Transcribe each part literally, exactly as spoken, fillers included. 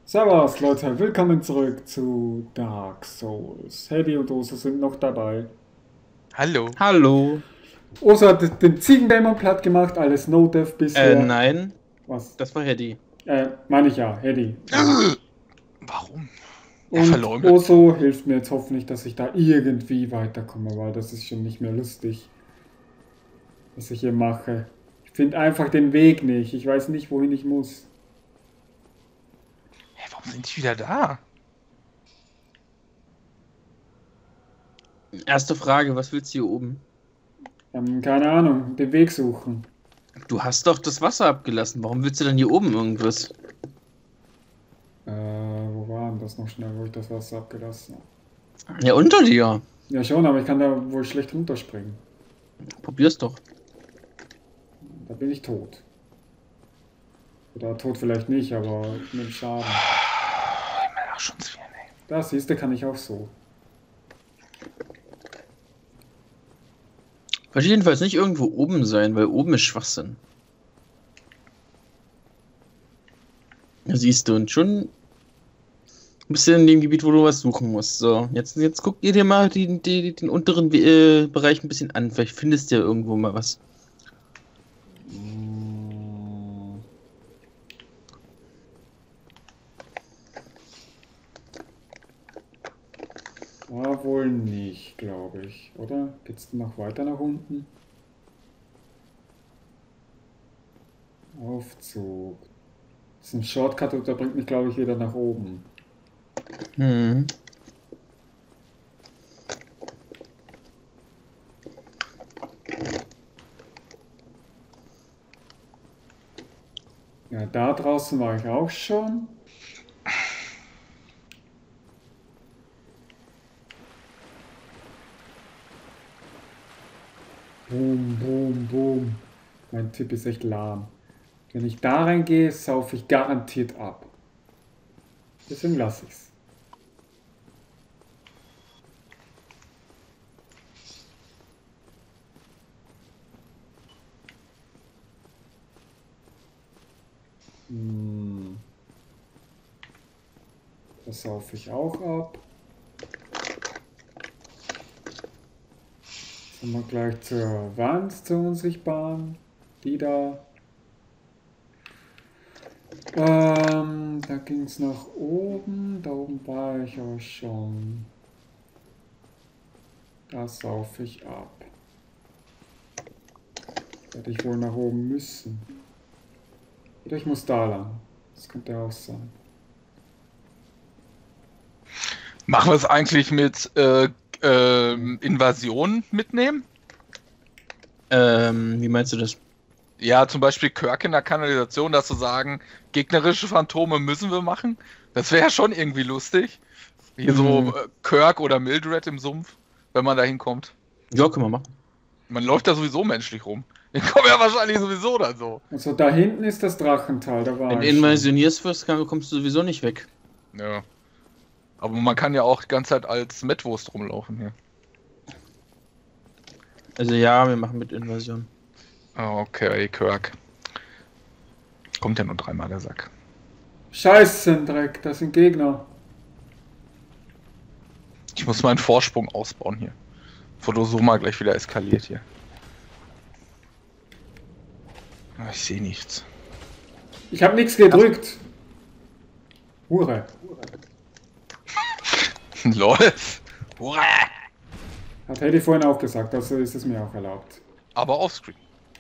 Servus Leute, willkommen zurück zu Dark Souls. Hedy und Oso sind noch dabei. Hallo. Hallo. Oso hat den Ziegendämon platt gemacht, alles No-Dev Äh, bisher. nein, Was? das war Hedy. Äh, meine ich ja, Hedy. Warum? Er Und verleugnet. Oso hilft mir jetzt hoffentlich, dass ich da irgendwie weiterkomme, weil das ist schon nicht mehr lustig, was ich hier mache. Ich finde einfach den Weg nicht. Ich weiß nicht, wohin ich muss. Hä, warum sind die wieder da? Erste Frage, was willst du hier oben? Ähm, keine Ahnung, den Weg suchen. Du hast doch das Wasser abgelassen. Warum willst du denn hier oben irgendwas? Äh, wo war denn das noch schnell, wo ich das Wasser abgelassen habe? Ja, unter dir. Ja schon, aber ich kann da wohl schlecht runterspringen. Probier's doch. Da bin ich tot. Oder tot vielleicht nicht, aber mit Schaden. Ich meine auch schon zu viel, ey. Da siehst du, kann ich auch so. Wird jedenfalls nicht irgendwo oben sein, weil oben ist Schwachsinn. Da siehst du, und schon bist du in dem Gebiet, wo du was suchen musst. So, jetzt, jetzt guck dir mal die, die, den unteren äh, Bereich ein bisschen an. Vielleicht findest du ja irgendwo mal was. War wohl nicht, glaube ich. Oder? Geht's noch weiter nach unten? Aufzug. Das ist ein Shortcut und der bringt mich, glaube ich, wieder nach oben. Hm. Ja, da draußen war ich auch schon. Boom, boom, boom. Mein Tipp ist echt lahm. Wenn ich da reingehe, saufe ich garantiert ab. Deswegen lasse ich's. Hm. Das saufe ich auch ab. Jetzt sind wir gleich zur Wand, zur unsichtbaren. Die da. Ähm, da ging es nach oben. Da oben war ich aber schon. Da saufe ich ab. Werde ich wohl nach oben müssen. Oder ich muss da lang. Das könnte auch sein. Machen wir es eigentlich mit äh, äh, Invasion mitnehmen? Ähm, wie meinst du das? Ja, zum Beispiel Kirk in der Kanalisation, dass zu sagen, gegnerische Phantome müssen wir machen. Das wäre ja schon irgendwie lustig. Hier so Mhm. äh, Kirk oder Mildred im Sumpf, wenn man da hinkommt. Ja, können wir machen. Man läuft da sowieso menschlich rum. Den kommen ja wahrscheinlich sowieso dann so. Also da hinten ist das Drachental, da war Wenn du ich schon. invasionierst wirst, kann- kommst du sowieso nicht weg. Ja. Aber man kann ja auch die ganze Zeit als Mettwurst rumlaufen hier. Also ja, wir machen mit Invasion. Okay, Kirk. Kommt ja nur dreimal der Sack. Scheiße, Dreck, das sind Gegner. Ich muss meinen Vorsprung ausbauen hier. Bevor du so mal gleich wieder eskaliert hier. Ah, ich sehe nichts. Ich habe nichts gedrückt. Hure. Lol. Hurra! Hat Hedy vorhin auch gesagt, also ist es mir auch erlaubt. Aber offscreen.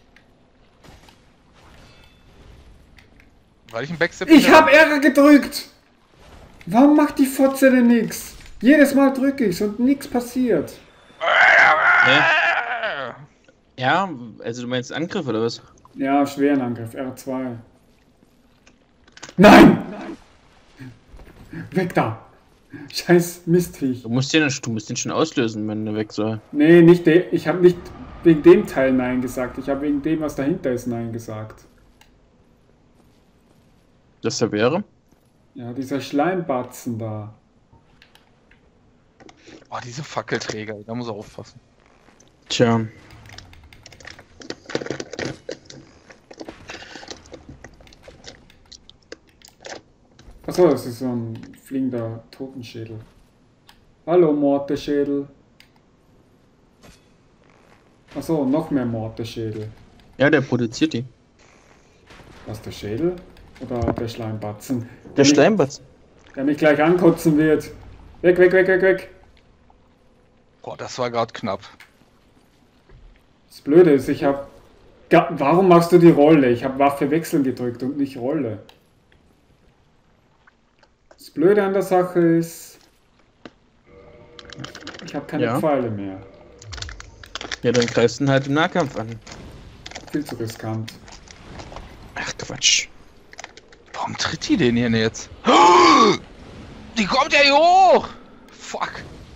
Weil ich ein Backstep... Ich habe R gedrückt! Warum macht die Fotze denn nichts? Jedes Mal drücke ich's und nichts passiert. Ja. Ja, also du meinst Angriff oder was? Ja, schweren Angriff, R zwei. Nein! Weg da! Scheiß Mistviech. Du musst den, du musst den schon auslösen, wenn der weg soll. Nee, nicht de ich habe nicht wegen dem Teil Nein gesagt. Ich habe wegen dem, was dahinter ist, Nein gesagt. Das da wäre? Ja, dieser Schleimbatzen da. Oh, diese Fackelträger, da muss er aufpassen. Tja. Achso, das ist so ein fliegender Totenschädel. Hallo, Morteschädel. Achso, noch mehr Morteschädel. Ja, der produziert die. Was, der Schädel? Oder der Schleimbatzen? Der mich- Schleimbatzen. Der mich gleich ankotzen wird. Weg, weg, weg, weg, weg. Boah, das war gerade knapp. Das Blöde ist, ich hab... Ga- Warum machst du die Rolle? Ich habe Waffe wechseln gedrückt und nicht Rolle. Das Blöde an der Sache ist... Ich habe keine Ja. Pfeile mehr. Ja, dann greifst du ihn halt im Nahkampf an. Viel zu riskant. Ach, Quatsch. Warum tritt die denn hier jetzt? Die kommt ja hier hoch! Fuck.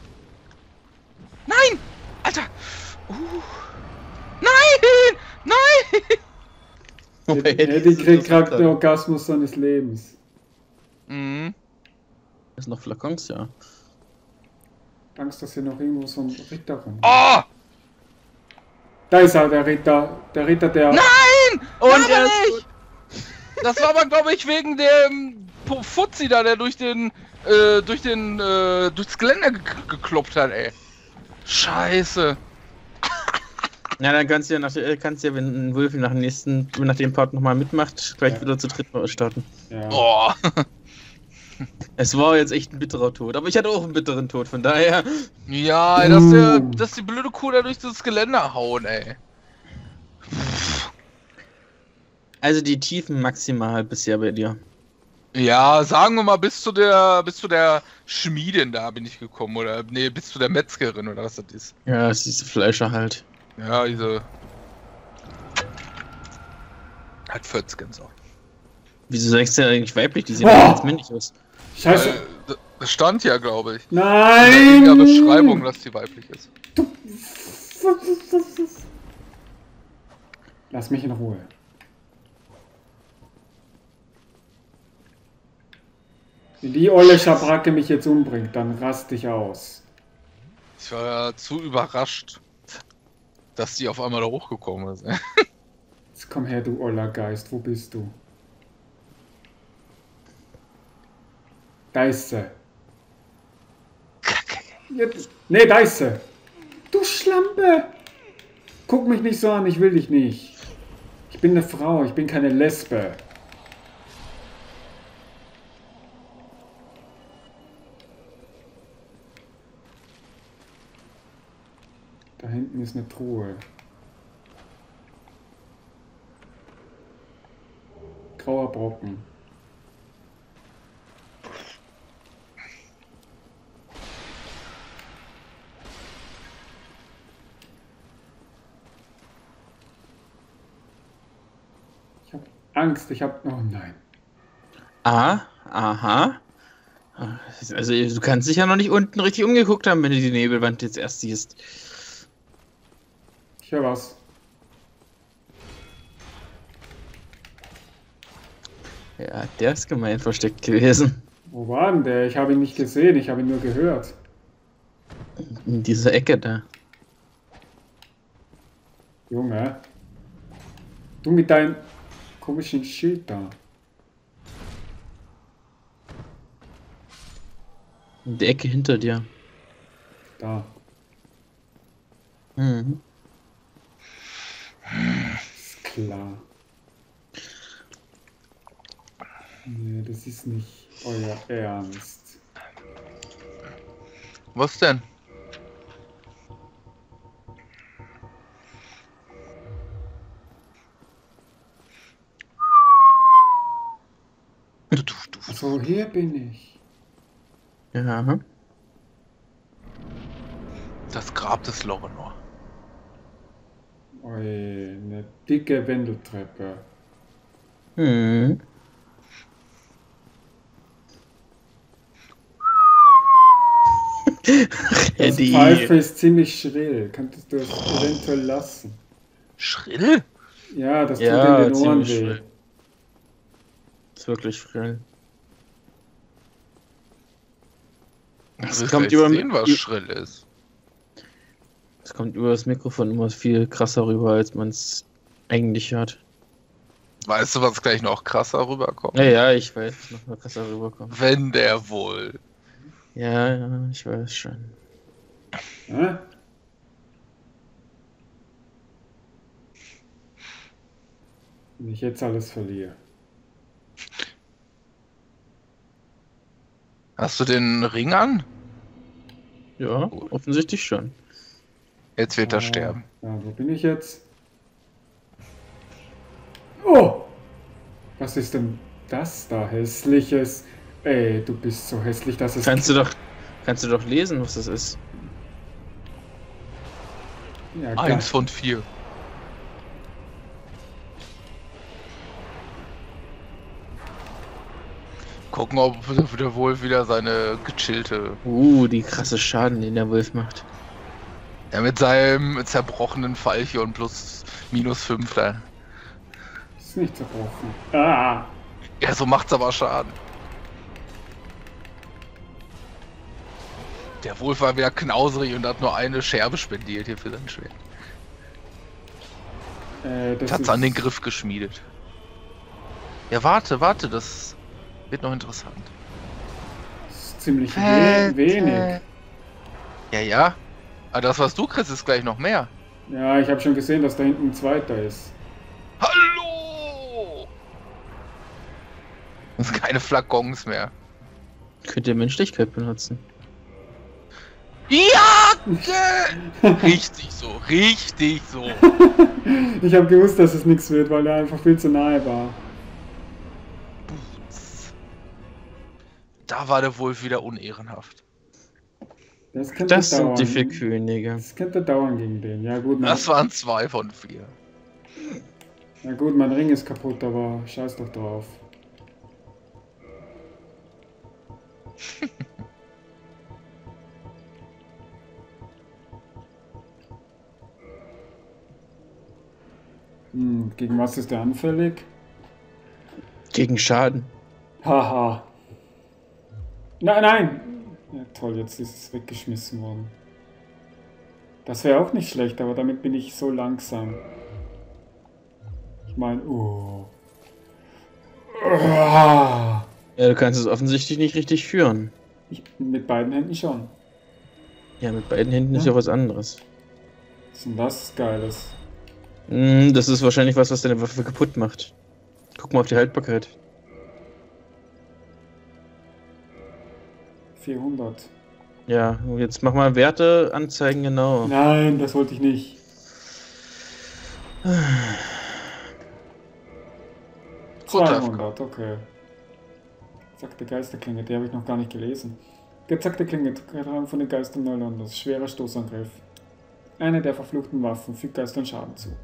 Nein! Alter! Uh. Nein! Nein! Wobei, Eddie das ist kriegt gerade interessant. den Orgasmus seines Lebens. Mhm. Das ist noch Flakons, ja. Angst, dass hier noch irgendwo so ein Ritter rum. Oh! Da ist er, der Ritter. Der Ritter, der... Nein! Und Und er aber ist nicht! Das war aber, glaube ich, wegen dem Pu- Fuzzi da, der durch den, äh, durch den, äh, durchs Geländer ge gekloppt hat, ey. Scheiße. Ja, dann kannst du ja, nach, äh, kannst du ja, wenn ein Wölfe nach dem nächsten, nach dem Part nochmal mitmacht, gleich Ja. wieder zu dritt starten. Ja. Boah. Es war jetzt echt ein bitterer Tod, aber ich hatte auch einen bitteren Tod, von daher. Ja, dass, der, Uh. dass die blöde Kuh da durch das Geländer hauen, ey. Also die Tiefen maximal bisher bei dir. Ja, sagen wir mal, bis zu der, bis zu der Schmiedin da bin ich gekommen, oder, nee, bis zu der Metzgerin, oder was das ist. Ja, das ist diese Fleischer halt. Ja, diese... Halt Fötzgen so. Wieso sagst du denn eigentlich weiblich? Die sehen Oh! doch ganz männlich aus. Scheiße. Äh, d- das stand ja, glaube ich. Nein! In der Beschreibung, dass sie weiblich ist. Lass mich in Ruhe. Wenn die olle Schabracke mich jetzt umbringt, dann raste ich aus. Ich war ja zu überrascht, dass die auf einmal da hochgekommen ist. Jetzt komm her, du oller Geist. Wo bist du? Da ist sie. Jetzt. Nee, da ist sie. Du Schlampe! Guck mich nicht so an, ich will dich nicht. Ich bin eine Frau, ich bin keine Lesbe. Da hinten ist eine Truhe. Grauer Brocken. Ich hab Angst, ich hab... Oh nein. Ah, aha. Also du kannst dich ja noch nicht unten richtig umgeguckt haben, wenn du die Nebelwand jetzt erst siehst. Ich höre was. Ja, der ist gemein versteckt gewesen. Wo war denn der? Ich habe ihn nicht gesehen, ich habe ihn nur gehört. In dieser Ecke da. Junge. Du mit deinem komischen Schild da. In der Ecke hinter dir. Da. Mhm. Ist klar. Nee, das ist nicht euer Ernst. Was denn? Du, du, du. So, hier bin ich. Ja. Das Grab des Lorenor. Oi, eine dicke Wendeltreppe. Hm. Das Eddie. Pfeife ist ziemlich schrill. Könntest du es eventuell lassen? Schrill? Ja, das tut Ja, in den Ohren ziemlich weh. schrill. Ist wirklich schrill. Das kommt kommt über- sehen, was schrill ist. Es kommt über das Mikrofon immer viel krasser rüber, als man es eigentlich hört. Weißt du, was gleich noch krasser rüberkommt? Ja, ja, ich weiß, noch mal krasser rüberkommt. Wenn der wohl. Ja, ja, ich weiß schon. Hä? Wenn ich jetzt alles verliere. Hast du den Ring an? Ja, offensichtlich schon. Jetzt wird er Ah, sterben. Ja, wo bin ich jetzt? Oh! Was ist denn das da? Hässliches. Ey, du bist so hässlich, dass es... Kannst du doch, kannst du doch lesen, was das ist. Ja, Eins von vier. Gucken, ob der Wolf wieder seine gechillte. Uh, die krasse Schaden, den der Wolf macht. Ja, mit seinem zerbrochenen Falchion plus minus fünf da. Ist nicht zerbrochen. Ah! Ja, so macht's aber Schaden. Der Wolf war wieder knauserig und hat nur eine Scherbe spendiert hier für sein Schwert. Äh, das Hat's ist... an den Griff geschmiedet. Ja, warte, warte, das wird noch interessant. Das ist ziemlich we wenig. Ja, ja. Aber das, was du kriegst, ist gleich noch mehr. Ja, ich habe schon gesehen, dass da hinten ein zweiter ist. Hallo! Das sind keine Flakons mehr. Könnt ihr Menschlichkeit benutzen? Ja! Richtig so, richtig so. Ich habe gewusst, dass es nichts wird, weil er einfach viel zu nahe war. Da war der Wolf wieder unehrenhaft. Das könnte Das dauern. sind die vier Könige. Das könnte dauern gegen den. Ja gut, mein, Das waren zwei von vier. ja gut, mein Ring ist kaputt, aber scheiß doch drauf. Hm, gegen was ist der anfällig? Gegen Schaden. Haha. Nein, nein! Ja toll, jetzt ist es weggeschmissen worden. Das wäre auch nicht schlecht, aber damit bin ich so langsam. Ich meine, oh. Ah. Ja, du kannst es offensichtlich nicht richtig führen. Ich, mit beiden Händen schon. Ja, mit beiden Händen ist Ja. ja was anderes. Was ist denn das Geiles? Hm, das ist wahrscheinlich was, was deine Waffe kaputt macht. Guck mal auf die Haltbarkeit. vierhundert. Ja, und jetzt mach mal Werte anzeigen, genau. Nein, das wollte ich nicht. zweihundert, okay. Gezackte Geisterklinge, die habe ich noch gar nicht gelesen. Gezackte Klinge, Traum von den Geistern Neulandes. Schwerer Stoßangriff. Eine der verfluchten Waffen fügt Geistern Schaden zu.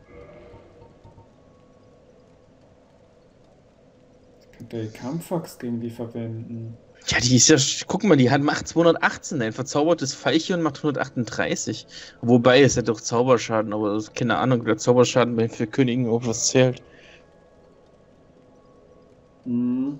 Ich könnte die Kampfaxt gegen die verwenden. Ja, die ist ja, guck mal, die hat macht zweihundertachtzehn, ein verzaubertes Veilchen macht hundertachtunddreißig. Wobei, es hat doch Zauberschaden, aber das ist keine Ahnung, ob der Zauberschaden bei vier Königen auch was zählt. Hm.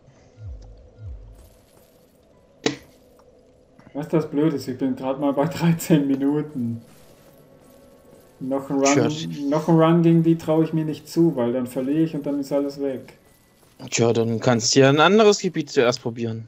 Was das blöd ist, ich bin gerade mal bei dreizehn Minuten. Noch ein Run, Tja. noch ein Run gegen die traue ich mir nicht zu, weil dann verliere ich und dann ist alles weg. Tja, dann kannst du ja ein anderes Gebiet zuerst probieren.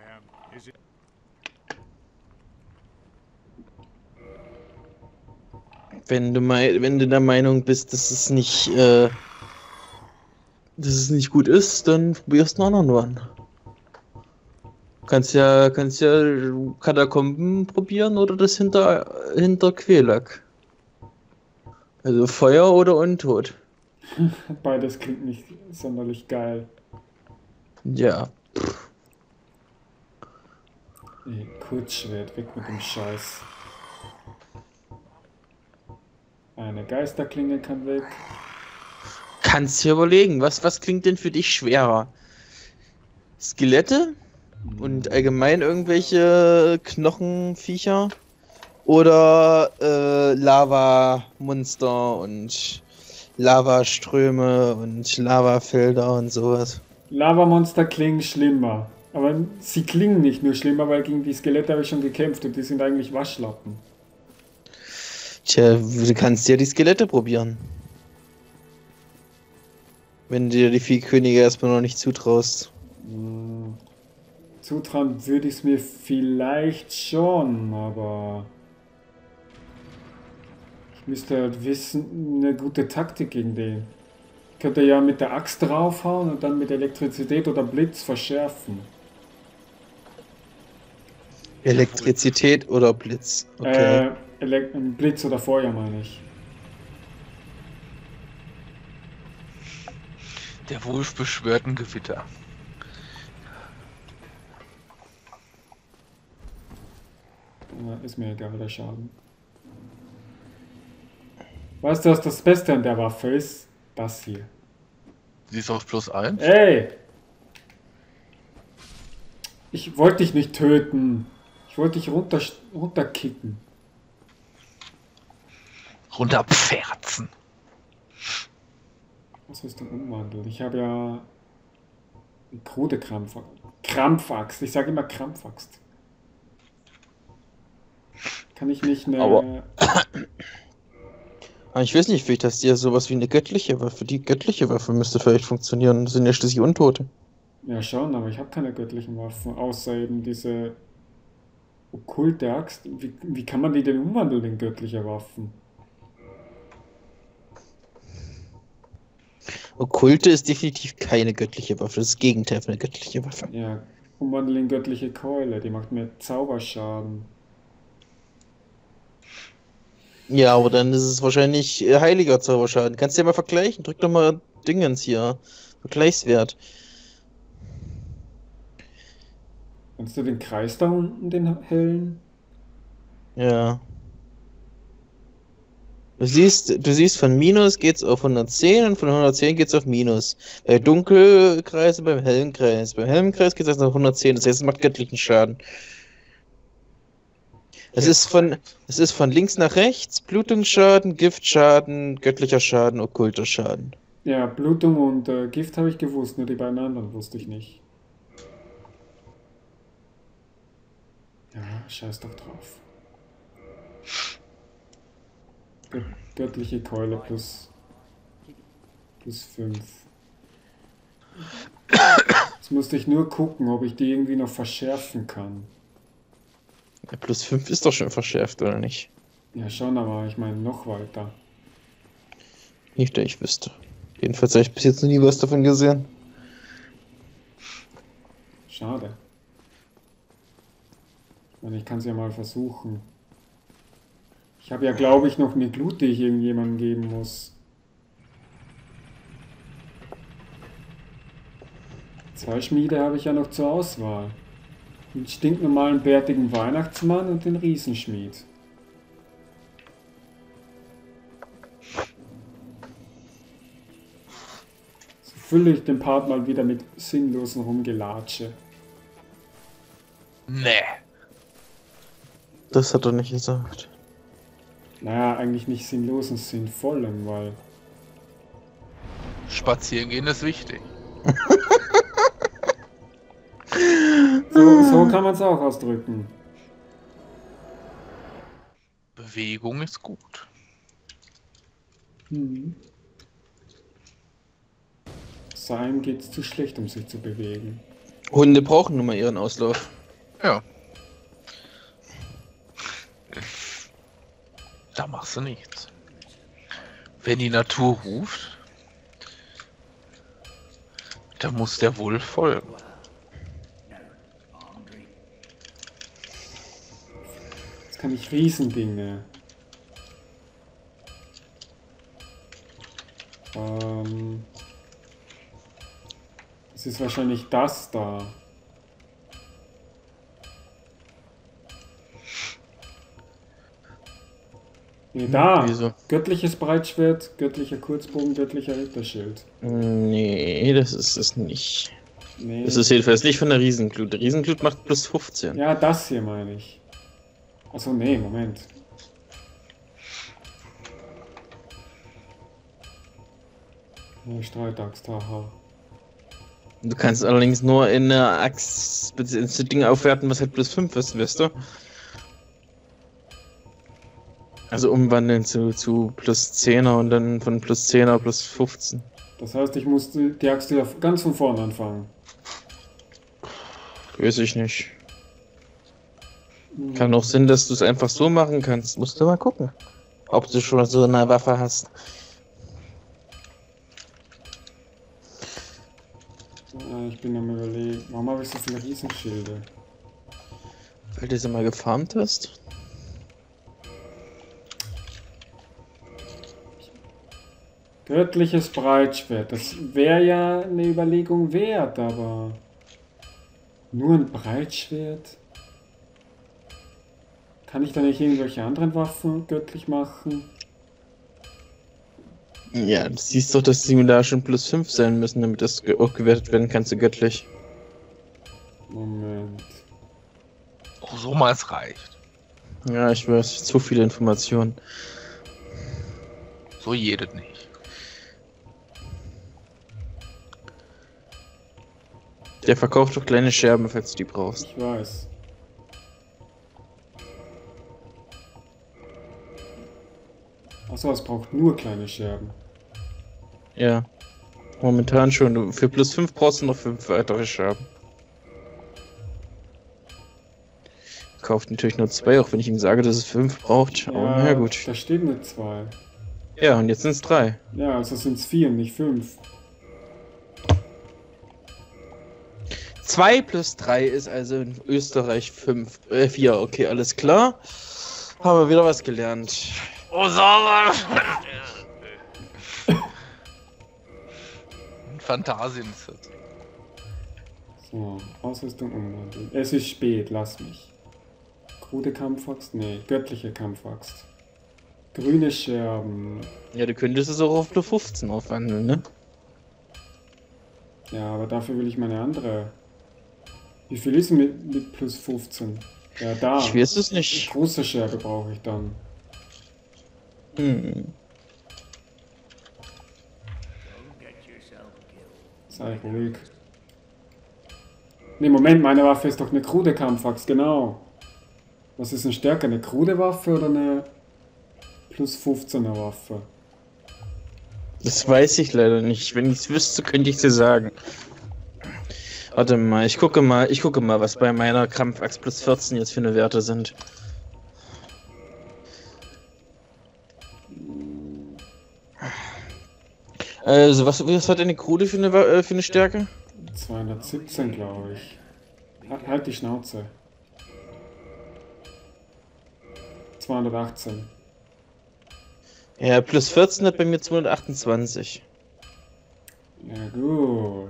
Wenn du mei wenn du der Meinung bist, dass es nicht, äh, dass es nicht gut ist, dann probierst du einen anderen Run. Kannst ja, kannst ja Katakomben probieren oder das hinter, hinter Quelak. Also Feuer oder Untot. Beides klingt nicht sonderlich geil. Ja. Ey, Kurzschwert, weg mit dem Scheiß. Eine Geisterklinge kann weg. Kannst dir überlegen, was, was klingt denn für dich schwerer? Skelette? Und allgemein irgendwelche Knochenviecher? Oder äh, Lavamonster und Lavaströme und Lavafelder und sowas? Lavamonster klingen schlimmer. Aber sie klingen nicht nur schlimmer, weil gegen die Skelette habe ich schon gekämpft und die sind eigentlich Waschlappen. Tja, du kannst ja die Skelette probieren. Wenn du dir die Viehkönige erstmal noch nicht zutraust. Hm, zutrauen würde ich es mir vielleicht schon, aber ich müsste halt wissen, eine gute Taktik gegen den. Ich könnte ja mit der Axt draufhauen und dann mit Elektrizität oder Blitz verschärfen. Elektrizität oder Blitz? Okay. Äh, Elek Blitz oder Feuer meine ich. Der Wolf beschwört ein Gewitter. Ja, ist mir egal, der Schaden. Weißt du, was das Beste an der Waffe ist? Das hier. Sie ist auf plus eins. Ey! Ich wollte dich nicht töten. Ich wollte dich runter, runterkicken. Runterpferzen. Was ist denn Umwandel? Ich habe ja eine krude Krampf Krampfaxt. Ich sage immer Krampfaxt. Kann ich nicht eine... Aber- Aber ich weiß nicht, vielleicht hast du ja sowas wie eine göttliche Waffe. Die göttliche Waffe müsste vielleicht funktionieren. Das sind ja schließlich Untote. Ja schon, aber ich habe keine göttlichen Waffen, außer eben diese okkulte Axt. Wie, wie kann man die denn umwandeln in göttliche Waffen? Okkulte ist definitiv keine göttliche Waffe. Das ist das Gegenteil von einer göttlichen Waffe. Ja, umwandeln in göttliche Keule, die macht mir Zauberschaden. Ja, aber dann ist es wahrscheinlich äh, heiliger Zauberschaden. Kannst du ja mal vergleichen. Drück doch mal Dingens hier. Vergleichswert. Kannst du den Kreis da unten, den hellen? Ja. Du siehst, du siehst, von Minus geht's auf hundertzehn und von hundertzehn geht's auf Minus. Bei Dunkelkreis und beim hellen Kreis. Beim hellen Kreis geht's erst auf hundertzehn, das heißt, es macht göttlichen Schaden. Es ist von, es ist von links nach rechts, Blutungsschaden, Giftschaden, göttlicher Schaden, okkulter Schaden. Ja, Blutung und äh, Gift habe ich gewusst, nur die beiden anderen wusste ich nicht. Ja, scheiß doch drauf. Gö göttliche Keule plus plus fünf. Jetzt musste ich nur gucken, ob ich die irgendwie noch verschärfen kann. Ja, plus fünf ist doch schon verschärft, oder nicht? Ja schon, aber ich meine noch weiter. Nicht, dass ich wüsste. Jedenfalls habe ich bis jetzt noch nie was davon gesehen. Schade. Ich meine, ich kann es ja mal versuchen. Ich habe ja, glaube ich, noch eine Glut, die ich irgendjemandem geben muss. Zwei Schmiede habe ich ja noch zur Auswahl. Den stinknormalen bärtigen Weihnachtsmann und den Riesenschmied. So fülle ich den Part mal wieder mit sinnlosen Rumgelatsche. Nee. Das hat er nicht gesagt. Naja, eigentlich nicht sinnlosen, sinnvollen, weil... Spazieren gehen ist wichtig. So, so kann man es auch ausdrücken. Bewegung ist gut. Mhm. Sein geht's zu schlecht, um sich zu bewegen. Hunde brauchen nun mal ihren Auslauf. Ja. Da machst du nichts. Wenn die Natur ruft, dann muss der Wolf folgen. Jetzt kann ich Riesendinge. Ähm, es ist wahrscheinlich das da. Nee, da. Wieso? Göttliches Breitschwert, göttlicher Kurzbogen, göttlicher Ritterschild. Nee, das ist es nicht. Nee. Das ist jedenfalls nicht von der Riesenglut. Der Riesenglut macht plus fünfzehn. Ja, das hier meine ich. Achso, nee, Moment. Nee, Streitaxt, haha. Du kannst allerdings nur in einer Axt ins Ding aufwerten, was halt plus fünf ist, weißt du? Also umwandeln zu, zu plus zehner und dann von plus zehner plus fünfzehn. Das heißt, ich musste die Axt wieder ganz von vorne anfangen. Weiß ich nicht. Kann auch Sinn, dass du es einfach so machen kannst. Musst du mal gucken, ob du schon so eine Waffe hast. Ja, ich bin am überlegen, warum habe ich so viele Riesenschilde? Weil du sie mal gefarmt hast? Göttliches Breitschwert, das wäre ja eine Überlegung wert, aber nur ein Breitschwert? Kann ich da nicht irgendwelche anderen Waffen göttlich machen? Ja, du siehst doch, dass die da schon plus fünf sein müssen, damit das ge auch gewertet werden kann zu göttlich. Moment. Oh, so mal es reicht. Ja, ich weiß, zu viele Informationen. So jedes nicht. Der verkauft doch kleine Scherben, falls du die brauchst. Ich weiß. Achso, es braucht nur kleine Scherben. Ja. Momentan schon. Du, für plus fünf brauchst du noch fünf weitere Scherben. Kauft natürlich nur zwei, auch wenn ich ihm sage, dass es fünf braucht. Aber na gut. Da steht eine zwei. Ja, und jetzt sind es drei. Ja, also sind es vier, nicht fünf. zwei plus drei ist also in Österreich fünf. Äh, vier, okay, alles klar. Haben wir wieder was gelernt. Oh, sauber! Phantasien ist das. So, Ausrüstung umwandeln. Es ist spät, lass mich. Krude Kampfaxt? Nee, göttliche Kampfaxt. Grüne Scherben. Ja, du könntest es auch auf plus fünfzehn aufwandeln, ne? Ja, aber dafür will ich meine andere. Wie viel ist denn mit, mit plus fünfzehn? Ja, da. Ich weiß es nicht. Große Scherbe brauche ich dann. Hm. Sei ruhig. Ne, Moment, meine Waffe ist doch eine krude Kampfaxt, genau. Was ist denn stärker, eine krude Waffe oder eine plus fünfzehner Waffe? Das weiß ich leider nicht. Wenn ich es wüsste, könnte ich dir sagen. Warte mal, ich gucke mal, ich gucke mal, was bei meiner Kampfaxt plus vierzehn jetzt für eine Werte sind. Also, was, was hat eine Krude für eine, äh, für eine Stärke? zweihundertsiebzehn, glaube ich. Halt, halt die Schnauze. zweihundertachtzehn. Ja, plus vierzehn hat bei mir zweihundertachtundzwanzig. Ja, gut.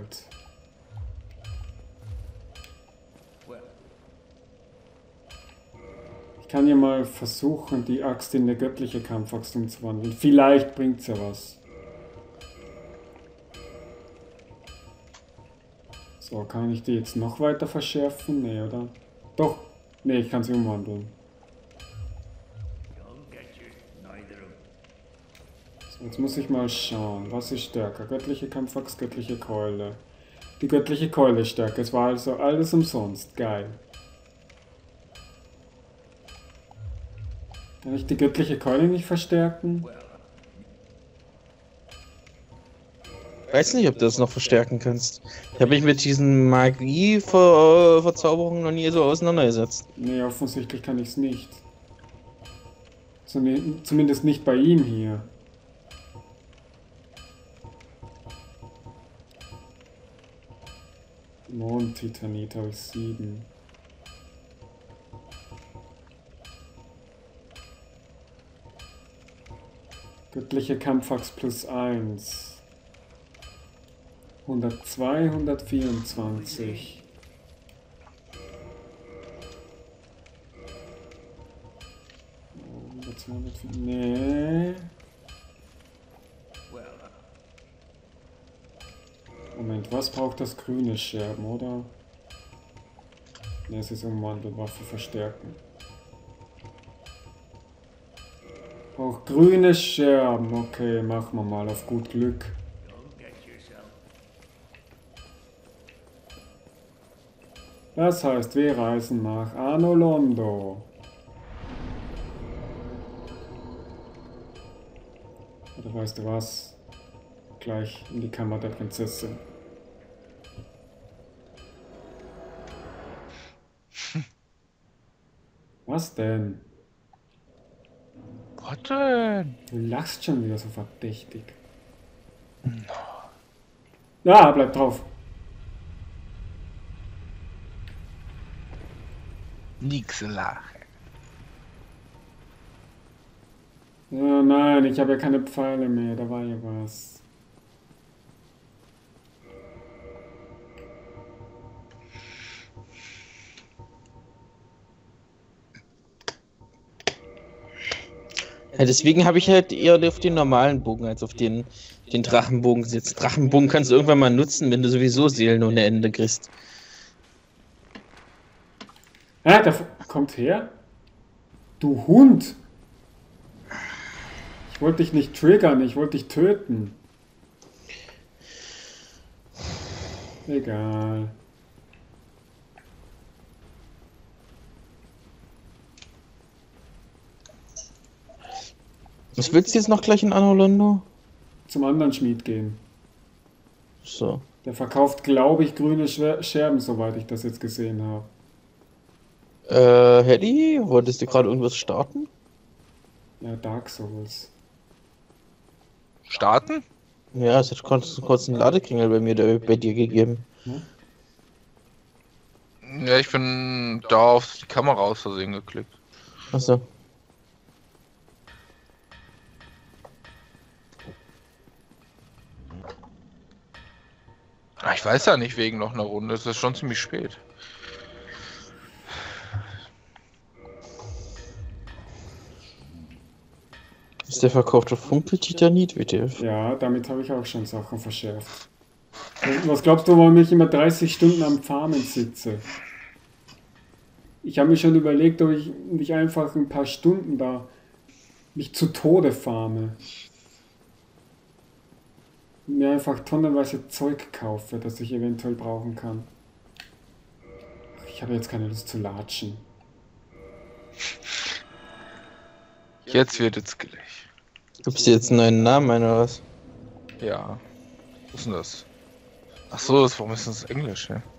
Ich kann ja mal versuchen, die Axt in eine göttliche Kampfaxt umzuwandeln. Vielleicht bringt's ja was. So, kann ich die jetzt noch weiter verschärfen? Nee, oder? Doch. Nee, ich kann sie umwandeln. So, jetzt muss ich mal schauen. Was ist stärker? Göttliche Kampfaxt, göttliche Keule. Die göttliche Keule ist stärker. Es war also alles umsonst. Geil. Kann ich die göttliche Keule nicht verstärken? Weiß nicht, ob du das noch verstärken kannst. Ich habe mich mit diesen Magie-Verzauberungen noch nie so auseinandergesetzt. Nee, offensichtlich kann ich es nicht. Zum- Zumindest nicht bei ihm hier. Mondtitanit habe ich sieben. Göttliche Kampfaxt plus eins. hundertzwei, hundertvierundzwanzig. hundertzwei, hundertvierundzwanzig. Nee. Moment, was braucht das grüne Scherben, oder? Ne, es ist Umwandelwaffe verstärken. Auch grüne Scherben. Okay, machen wir mal auf gut Glück. Das heißt, wir reisen nach Anno Londo. Oder weißt du was? gleich in die Kammer der Prinzessin. Was denn? Was denn? Du lachst schon wieder so verdächtig. Ja, bleib drauf. Nix lachen. Oh nein, ich habe ja keine Pfeile mehr, da war ja was. Ja, deswegen habe ich halt eher auf den normalen Bogen als auf den, den Drachenbogen gesetzt. Drachenbogen kannst du irgendwann mal nutzen, wenn du sowieso Seelen ohne Ende kriegst. Ah, da kommt her. Du Hund! Ich wollte dich nicht triggern, ich wollte dich töten. Egal. Was willst du jetzt noch gleich in Anolondo? Zum anderen Schmied gehen. So. Der verkauft, glaube ich, grüne Schwer- Scherben, soweit ich das jetzt gesehen habe. Äh, Hedy, wolltest du gerade irgendwas starten? Ja, Dark Souls. Starten? Ja, es hat kurz, kurz einen Ladekringel bei mir der, bei dir gegeben. Ja, ich bin da auf die Kamera aus Versehen geklickt. Achso. Ah, ich weiß ja nicht wegen noch einer Runde, es ist schon ziemlich spät. Ist der verkaufte Funkeltitanit, W T F? Ja, damit habe ich auch schon Sachen verschärft. Was glaubst du, warum ich immer dreißig Stunden am Farmen sitze? Ich habe mir schon überlegt, ob ich nicht einfach ein paar Stunden da mich zu Tode farme. Mir einfach tonnenweise Zeug kaufe, das ich eventuell brauchen kann. Ich habe jetzt keine Lust zu latschen. Jetzt wird es gleich. Gibst du jetzt einen neuen Namen ein, oder was? Ja. Was ist denn das? Ach so, das, warum ist das Englisch, ja?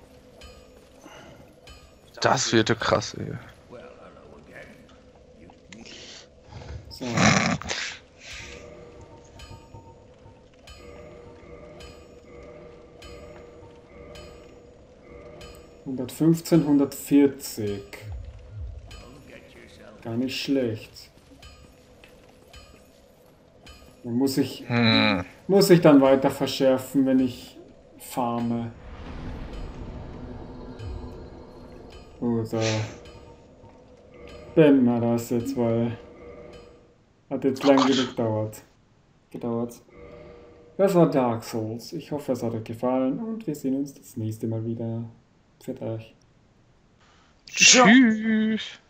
Das wird ja krass, ey. So. hundertfünfzehn, hundertvierzig. Gar nicht schlecht. Dann muss ich, Hm. muss ich dann weiter verschärfen, wenn ich farme. Oder beenden wir das jetzt, weil hat jetzt lang genug gedauert. gedauert. Das war Dark Souls. Ich hoffe, es hat euch gefallen und wir sehen uns das nächste Mal wieder. Für euch. Tschüss.